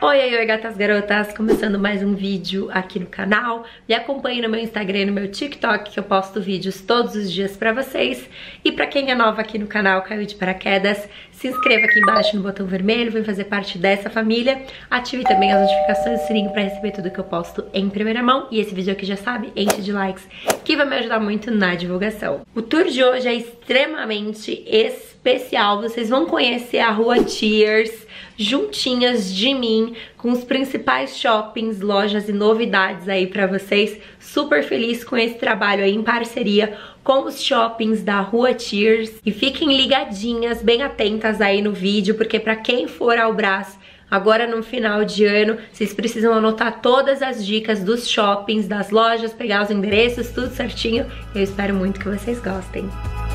Oi, oi, oi, gatas garotas, começando mais um vídeo aqui no canal. Me acompanhe no meu Instagram e no meu TikTok, que eu posto vídeos todos os dias pra vocês. E pra quem é nova aqui no canal, caiu de paraquedas, se inscreva aqui embaixo no botão vermelho, vem fazer parte dessa família. Ative também as notificações do sininho pra receber tudo que eu posto em primeira mão. E esse vídeo aqui, já sabe, enche de likes, que vai me ajudar muito na divulgação. O tour de hoje é extremamente especial. Vocês vão conhecer a Rua Tears juntinhas de mim, com os principais shoppings, lojas e novidades aí pra vocês. Super feliz com esse trabalho aí em parceria com os shoppings da Rua Tears. E fiquem ligadinhas, bem atentas aí no vídeo, porque pra quem for ao Brás agora no final de ano, vocês precisam anotar todas as dicas dos shoppings, das lojas, pegar os endereços, tudo certinho. Eu espero muito que vocês gostem.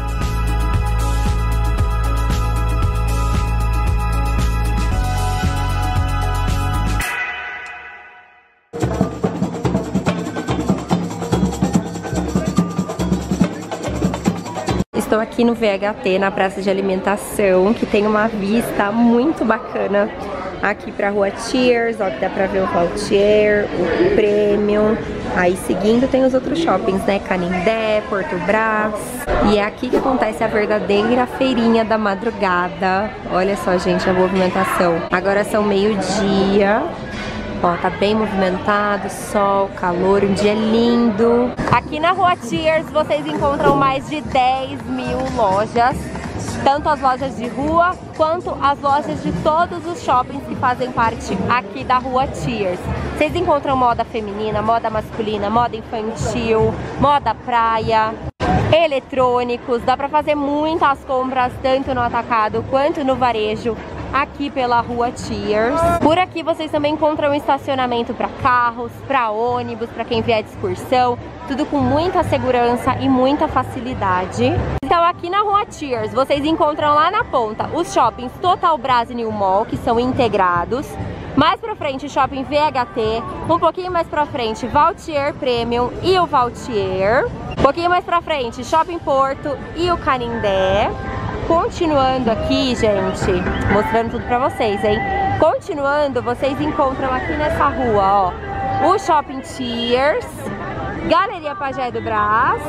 Estou aqui no VHT, na praça de alimentação, que tem uma vista muito bacana aqui pra Rua Tears, ó, que dá pra ver o Vautier, o Premium. Aí seguindo tem os outros shoppings, né, Canindé, Porto Brás. E é aqui que acontece a verdadeira feirinha da madrugada. Olha só, gente, a movimentação. Agora são meio-dia. Ó, tá bem movimentado, sol, calor, um dia lindo. Aqui na Rua Tears vocês encontram mais de 10 mil lojas, tanto as lojas de rua quanto as lojas de todos os shoppings que fazem parte aqui da Rua Tears. Vocês encontram moda feminina, moda masculina, moda infantil, moda praia, eletrônicos. Dá pra fazer muitas compras tanto no atacado quanto no varejo aqui pela Rua Tears. Por aqui vocês também encontram estacionamento para carros, para ônibus, para quem vier de excursão, tudo com muita segurança e muita facilidade. Então aqui na Rua Tears vocês encontram lá na ponta os shoppings Total Brás e New Mall, que são integrados. Mais pra frente, Shopping VHT. Um pouquinho mais pra frente, Vautier Premium e o Vautier. Um pouquinho mais pra frente, Shopping Porto e o Canindé. Continuando aqui, gente, mostrando tudo pra vocês, hein? Continuando, vocês encontram aqui nessa rua, ó, o Shopping Tears, Galeria Pajé do Brás,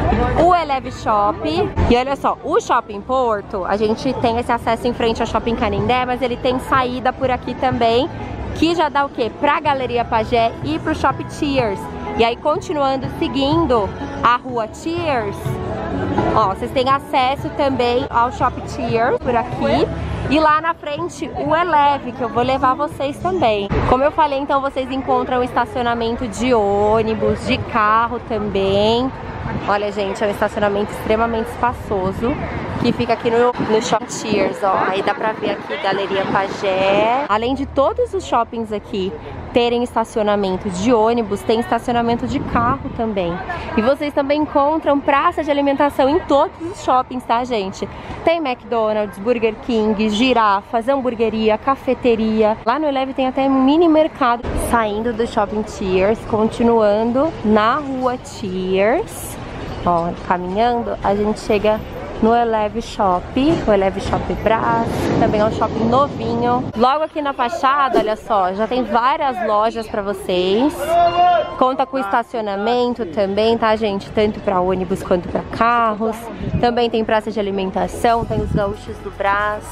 o Eleve Shop. E olha só, o Shopping Porto, a gente tem esse acesso em frente ao Shopping Canindé, mas ele tem saída por aqui também, que já dá o quê? Pra Galeria Pajé e pro Shopping Tears. E aí, continuando, seguindo a Rua Tears, ó, vocês têm acesso também ao Shopping Tears por aqui. E lá na frente o Eleve, que eu vou levar vocês também. Como eu falei, então vocês encontram estacionamento de ônibus, de carro também. Olha, gente, é um estacionamento extremamente espaçoso, que fica aqui no Shopping Tears, ó. Aí dá pra ver aqui Galeria Pajé. Além de todos os shoppings aqui terem estacionamento de ônibus, tem estacionamento de carro também. E vocês também encontram praça de alimentação em todos os shoppings, tá, gente? Tem McDonald's, Burger King, girafas, hamburgueria, cafeteria. Lá no Eleve tem até mini mercado. Saindo do Shopping Tears, continuando na Rua Tears, ó, caminhando, a gente chega no Eleve Shop, o Eleve Shop Brás, também é um shopping novinho. Logo aqui na fachada, olha só, já tem várias lojas pra vocês. Conta com estacionamento também, tá, gente? Tanto pra ônibus quanto pra carros. Também tem praça de alimentação, tem os gaúchos do Brás.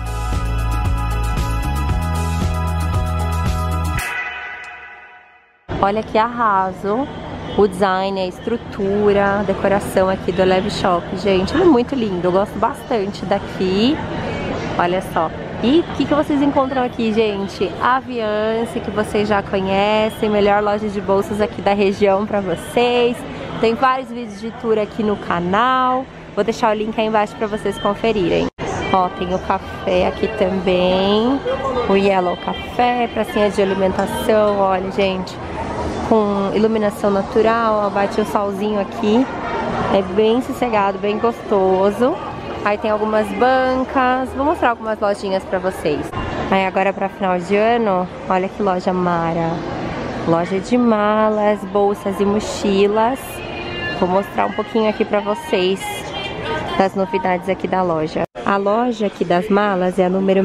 Olha que arraso o design, a estrutura, a decoração aqui do Eleve Shop, gente, é muito lindo, eu gosto bastante daqui. Olha só. E o que vocês encontram aqui, gente? A Aviance, que vocês já conhecem, melhor loja de bolsas aqui da região pra vocês. Tem vários vídeos de tour aqui no canal, vou deixar o link aí embaixo pra vocês conferirem. Ó, tem o café aqui também, o Yellow Café, pracinha de alimentação, olha, gente, com iluminação natural, ó, bate o solzinho aqui, é bem sossegado, bem gostoso. Aí tem algumas bancas, vou mostrar algumas lojinhas pra vocês. Aí agora pra final de ano, olha que loja mara. Loja de malas, bolsas e mochilas. Vou mostrar um pouquinho aqui pra vocês das novidades aqui da loja. A loja aqui das malas é a número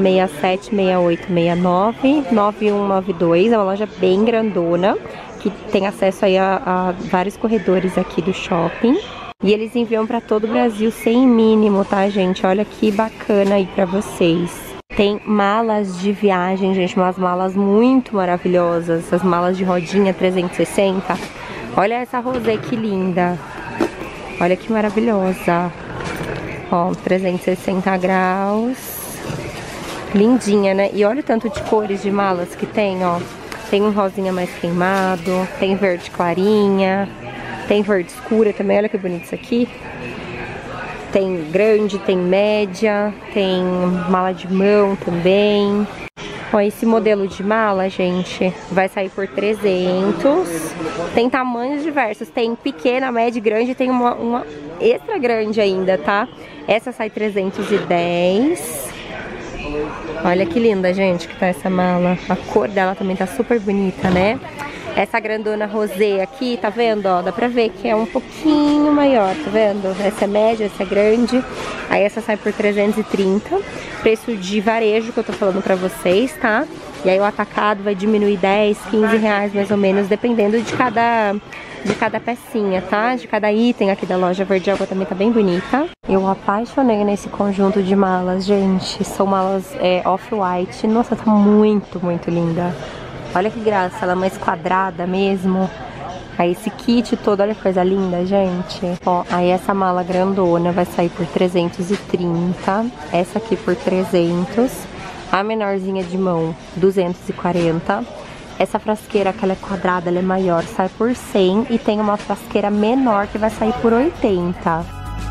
6768699192. É uma loja bem grandona, que tem acesso aí a vários corredores aqui do shopping. E eles enviam para todo o Brasil sem mínimo, tá, gente? Olha que bacana aí pra vocês. Tem malas de viagem, gente, umas malas muito maravilhosas. Essas malas de rodinha 360. Olha essa rosé que linda. Olha que maravilhosa. Ó, 360 graus. Lindinha, né? E olha o tanto de cores de malas que tem, ó. Tem um rosinha mais queimado, tem verde clarinha, tem verde escura também. Olha que bonito isso aqui. Tem grande, tem média, tem mala de mão também. Ó, esse modelo de mala, gente, vai sair por 300. Tem tamanhos diversos, tem pequena, média e grande, tem uma extra grande ainda, tá? Essa sai 310. Olha que linda, gente, que tá essa mala. A cor dela também tá super bonita, né? Essa grandona rosé aqui, tá vendo, ó? Dá pra ver que é um pouquinho maior, tá vendo? Essa é média, essa é grande. Aí essa sai por 330. Preço de varejo que eu tô falando pra vocês, tá? E aí o atacado vai diminuir 10, 15 reais mais ou menos, dependendo de cada pecinha, tá? De cada item aqui da loja. Verde água também tá bem bonita. Eu apaixonei nesse conjunto de malas, gente. São malas off-white. Nossa, tá muito, muito linda. Olha que graça, ela é mais quadrada mesmo. Aí esse kit todo, olha que coisa linda, gente. Ó, aí essa mala grandona vai sair por 330. Essa aqui por 300. A menorzinha de mão, 240. Essa frasqueira, que ela é quadrada, ela é maior, sai por 100. E tem uma frasqueira menor que vai sair por 80.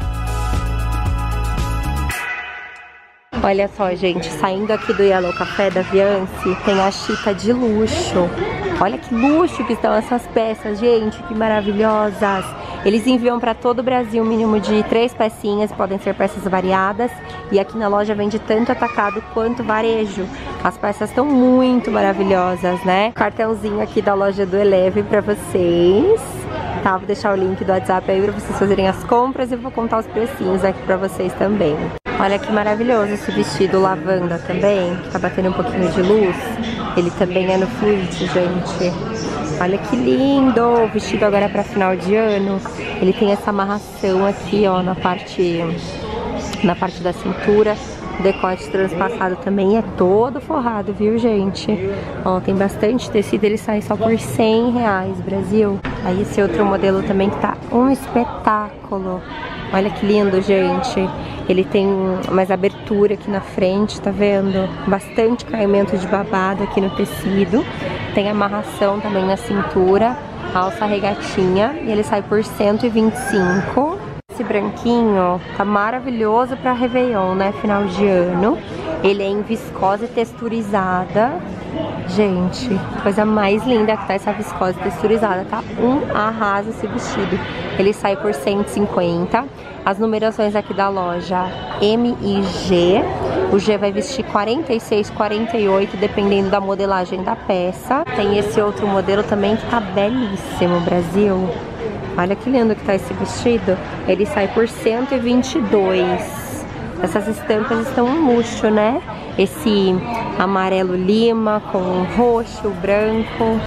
Olha só, gente, saindo aqui do Yellow Café da Viance, tem a chita de luxo. Olha que luxo que estão essas peças, gente, que maravilhosas. Eles enviam para todo o Brasil um mínimo de 3 pecinhas, podem ser peças variadas. E aqui na loja vende tanto atacado quanto varejo. As peças estão muito maravilhosas, né? Cartãozinho aqui da loja do Eleve para vocês. Tá, vou deixar o link do WhatsApp aí para vocês fazerem as compras e vou contar os precinhos aqui para vocês também. Olha que maravilhoso esse vestido lavanda também, que tá batendo um pouquinho de luz. Ele também é no fluid, gente. Olha que lindo! O vestido agora é pra final de ano. Ele tem essa amarração aqui, ó, na parte da cintura. O decote transpassado também é todo forrado, viu, gente? Ó, tem bastante tecido, ele sai só por 100 reais, Brasil. Aí esse outro modelo também que tá um espetáculo. Olha que lindo, gente. Ele tem mais abertura aqui na frente, tá vendo? Bastante caimento de babado aqui no tecido. Tem amarração também na cintura, alça regatinha. E ele sai por 125. Esse branquinho tá maravilhoso pra Réveillon, né? Final de ano. Ele é em viscose texturizada. Gente, coisa mais linda que tá essa viscose texturizada, tá? Um arraso esse vestido. Ele sai por 150. As numerações aqui da loja M e G. O G vai vestir 46, 48, dependendo da modelagem da peça. Tem esse outro modelo também que tá belíssimo, Brasil. Olha que lindo que tá esse vestido. Ele sai por 122. Essas estampas estão um luxo, né? Esse amarelo lima com roxo, branco.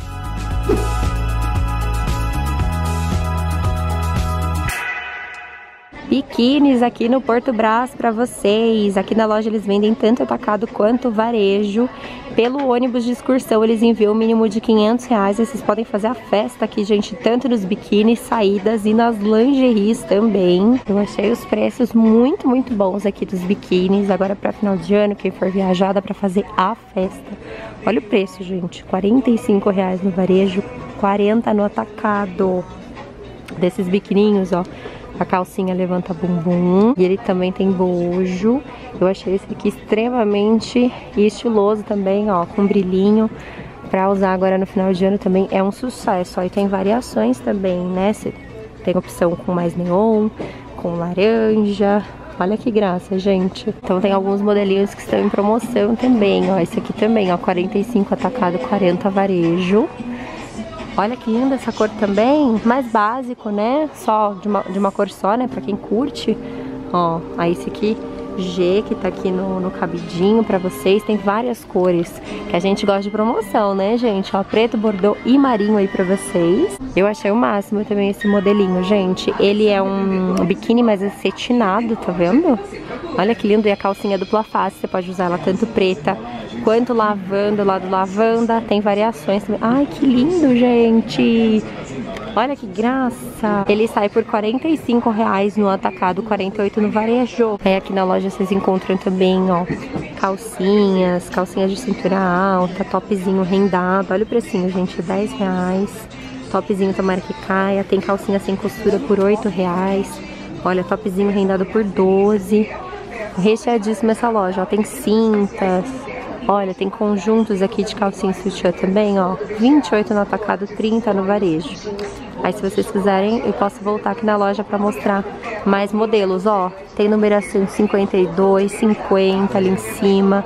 Biquínis aqui no Porto Brás para vocês. Aqui na loja eles vendem tanto atacado quanto varejo. Pelo ônibus de excursão eles enviam o mínimo de 500 reais. E vocês podem fazer a festa aqui, gente, tanto nos biquínis, saídas e nas lingeries também. Eu achei os preços muito, muito bons aqui dos biquínis. Agora para final de ano, quem for viajar dá para fazer a festa. Olha o preço, gente, 45 reais no varejo, 40 no atacado. Desses biquininhos, ó. A calcinha levanta bumbum. E ele também tem bojo. Eu achei esse aqui extremamente estiloso também, ó. Com brilhinho. Pra usar agora no final de ano também é um sucesso. Aí tem variações também, né? Você tem opção com mais neon, com laranja. Olha que graça, gente. Então tem alguns modelinhos que estão em promoção também, ó. Esse aqui também, ó. 45 atacado, 40 varejo. Olha que linda essa cor também, mais básico, né? Só de uma cor só, né? Pra quem curte. Ó, aí esse aqui G, que tá aqui no cabidinho pra vocês. Tem várias cores que a gente gosta de promoção, né, gente? Ó, preto, bordô e marinho aí pra vocês. Eu achei o máximo também esse modelinho, gente. Ele é um biquíni mais acetinado, tá vendo? Olha que lindo. E a calcinha dupla face, você pode usar ela tanto preta quanto lavanda, lado lavanda. Tem variações também. Ai, que lindo, gente! Olha que graça! Ele sai por R$45 no atacado, R$48 no varejo. Aí aqui na loja vocês encontram também, ó, calcinhas de cintura alta, topzinho rendado. Olha o precinho, gente, R$10. Topzinho tomara que caia. Tem calcinha sem costura por R$8. Olha, topzinho rendado por R$12. Recheadíssima essa loja, ó. Tem cintas. Olha, tem conjuntos aqui de calcinha e sutiã também, ó. R$28 no atacado, R$30 no varejo. Aí se vocês quiserem, eu posso voltar aqui na loja pra mostrar mais modelos, ó. Tem numeração 52, 50 ali em cima,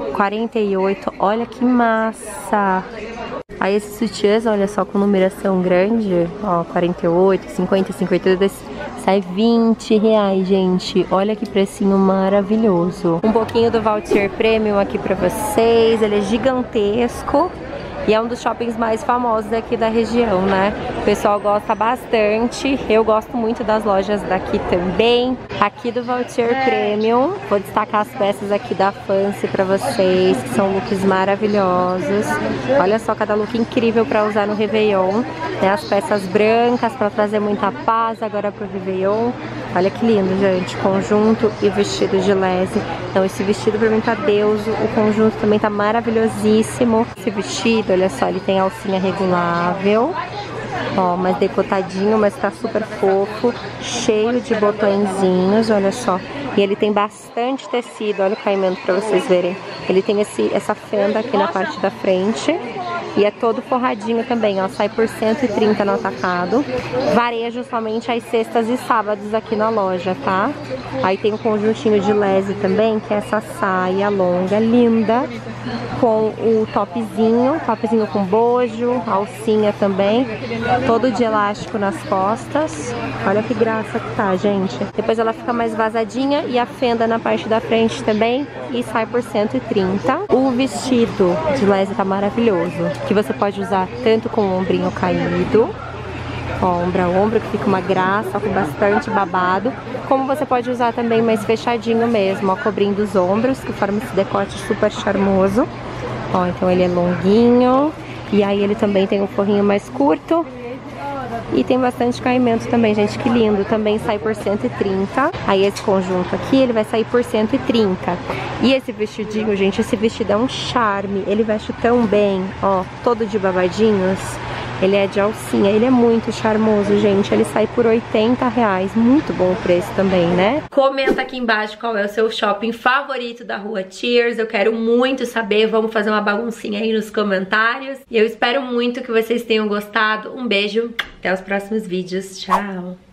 48. Olha que massa! Aí esses sutiãs, olha só, com numeração grande, ó, 48, 50, 52, sai R$20, gente. Olha que precinho maravilhoso. Um pouquinho do Vautier Premium aqui pra vocês. Ele é gigantesco e é um dos shoppings mais famosos aqui da região, né? O pessoal gosta bastante. Eu gosto muito das lojas daqui também. Aqui do Vautier Premium, vou destacar as peças aqui da Fancy pra vocês, que são looks maravilhosos. Olha só, cada look incrível pra usar no Réveillon, né? As peças brancas pra trazer muita paz agora pro Réveillon. Olha que lindo, gente, conjunto e vestido de lese. Então esse vestido pra mim tá deuso, o conjunto também tá maravilhosíssimo. Esse vestido, olha só, ele tem alcinha regulável, ó, mais decotadinho, mas tá super fofo, cheio de botõezinhos, olha só. E ele tem bastante tecido, olha o caimento pra vocês verem. Ele tem essa fenda aqui na parte da frente. E é todo forradinho também, ó, sai por R$130 no atacado. Varejo somente às sextas e sábados aqui na loja, tá? Aí tem um conjuntinho de lese também, que é essa saia longa, linda, com o topzinho com bojo, alcinha também, todo de elástico nas costas. Olha que graça que tá, gente. Depois ela fica mais vazadinha e a fenda na parte da frente também, e sai por R$130. O vestido de lese tá maravilhoso, que você pode usar tanto com o ombrinho caído, ó, ombro a ombro, que fica uma graça, com bastante babado, como você pode usar também mais fechadinho mesmo, ó, cobrindo os ombros, que forma esse decote super charmoso. Ó, então ele é longuinho, e aí ele também tem um forrinho mais curto, e tem bastante caimento também, gente, que lindo. Também sai por R$130. Aí esse conjunto aqui, ele vai sair por R$130. E esse vestidinho, gente, esse vestido é um charme. Ele veste tão bem, ó, todo de babadinhos. Ele é de alcinha, ele é muito charmoso, gente. Ele sai por R$80, muito bom o preço também, né? Comenta aqui embaixo qual é o seu shopping favorito da Rua Thiers. Eu quero muito saber, vamos fazer uma baguncinha aí nos comentários. E eu espero muito que vocês tenham gostado. Um beijo, até os próximos vídeos, tchau!